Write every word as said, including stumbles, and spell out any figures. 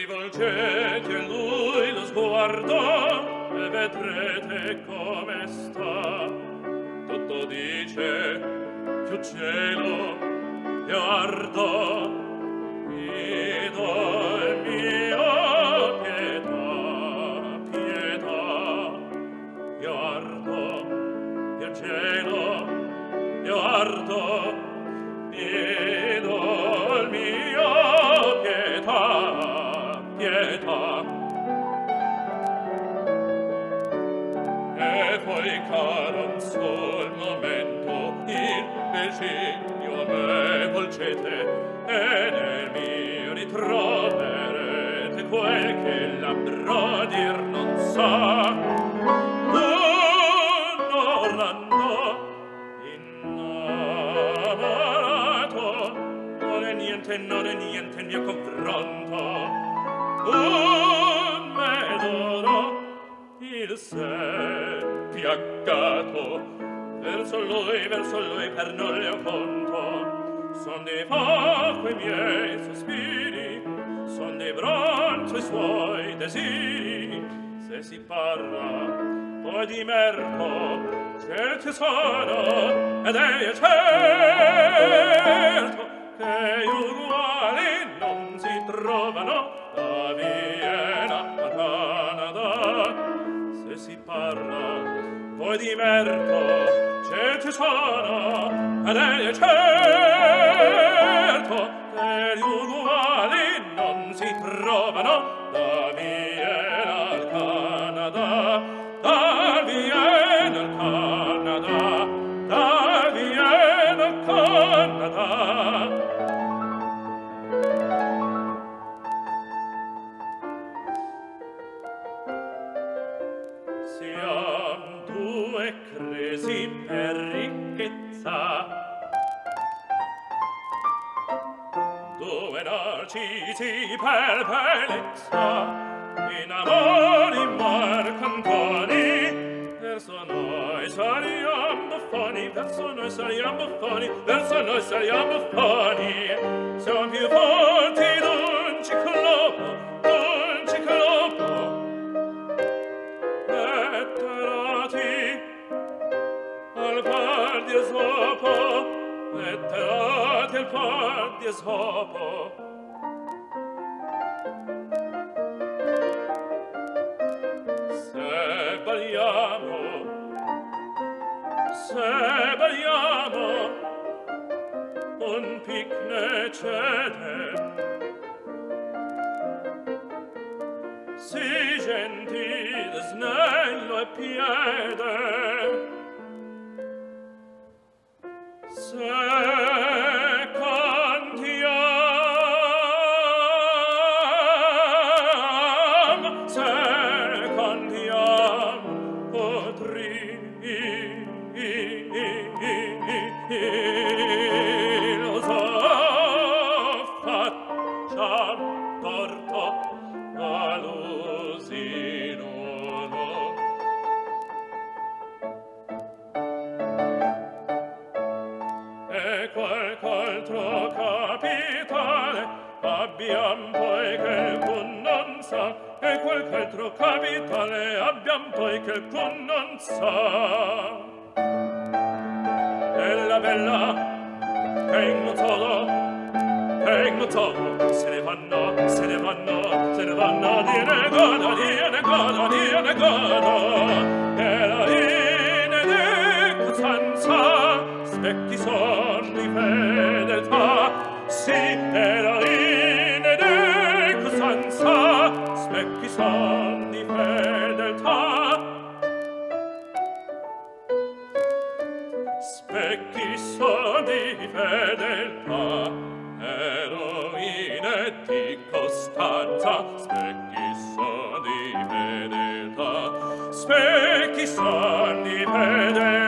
Rivolgete a lui lo sguardo e vedrete come sta. Tutto dice più cielo, più ardo, Ido il mio pietà, pietà, più ardo, più cielo, più ardo, Ido il mio pietà, pietà. E poi caro un sol momento il Virginio me volgete e nel mio ritroverete quel che l'abbro dir non sa. Onorando innamorato non è niente, non è niente il mio confronto. Un medoro il sé piaccato verso lui, verso lui per non le conto. Son dei poco i miei sospiri, son dei bronzo i suoi desiri. Se si parla poi di merito, certi sono ed è certo che uguali non si trovano da Vienna a Canada. Se si parla poi di merito, certi sono ed è certo che gli uguali non si trovano da Vienna al Canada, da Vienna al Canada, da Vienna al Canada. Siam due cresi per ricchezza, due narcisi per bellezza, in amori marcantoni. Verso noi saliam buffoni, verso noi saliam buffoni, verso noi saliam buffoni. Siamo più forti d'un ciclopo, d'un ciclopo. Letterati al par di Esopo, letterati al par di Esopo. Se balliamo, se balliamo, un pic ne cede. Si gentile, snello e piede. Se cantiam, se cantiam, potrilo so facciam torto all'usinuolo. E qualc'altro capitale abbiam poi che alcun non sa, e qualch'altro capitale abbiam poi che alcun non sa. E la bella che in un solo, che in un solo se ne vanno, se ne vanno, se ne vanno, dire godo, dire godo, dire godo. E la inedicosanza specchi son di fedeltà, sì, e la inedicosanza specchi son di fedeltà. Specchi son di fedeltà, eroine di costanza. Specchi son di fedeltà, specchi son di fedeltà.